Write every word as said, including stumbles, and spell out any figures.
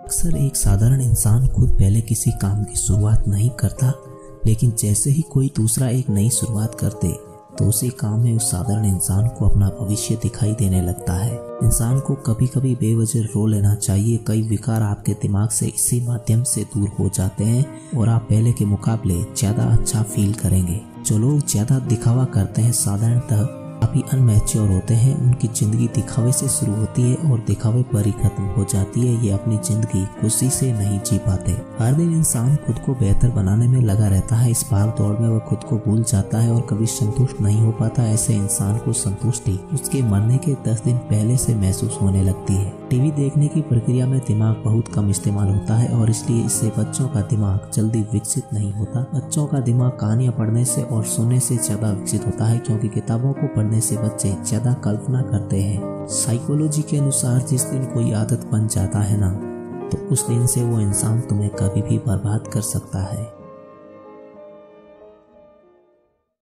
अक्सर एक साधारण इंसान खुद पहले किसी काम की शुरुआत नहीं करता, लेकिन जैसे ही कोई दूसरा एक नई शुरुआत कर दे तो उसी काम में उस साधारण इंसान को अपना भविष्य दिखाई देने लगता है। इंसान को कभी कभी बेवजह रो लेना चाहिए। कई विकार आपके दिमाग से इसी माध्यम से दूर हो जाते हैं और आप पहले के मुकाबले ज्यादा अच्छा फील करेंगे। जो लोग ज्यादा दिखावा करते हैं साधारणतः काफी अनमैच्योर होते हैं। उनकी जिंदगी दिखावे से शुरू होती है और दिखावे पर ही खत्म हो जाती है। ये अपनी जिंदगी खुशी से नहीं जी पाते। हर दिन इंसान खुद को बेहतर बनाने में लगा रहता है। इस भाग दौड़ में वह खुद को भूल जाता है और कभी संतुष्ट नहीं हो पाता। ऐसे इंसान को संतुष्टि उसके मरने के दस दिन पहले से महसूस होने लगती है। टीवी देखने की प्रक्रिया में दिमाग बहुत कम इस्तेमाल होता है और इसलिए इससे बच्चों का दिमाग जल्दी विकसित नहीं होता। बच्चों का दिमाग कहानियां पढ़ने से और सुनने से ज्यादा विकसित होता है, क्योंकि किताबों को पढ़ने से बच्चे ज्यादा कल्पना करते हैं। साइकोलॉजी के अनुसार जिस दिन कोई आदत बन जाता है ना, तो उस दिन से वो इंसान तुम्हें कभी भी बर्बाद कर सकता है।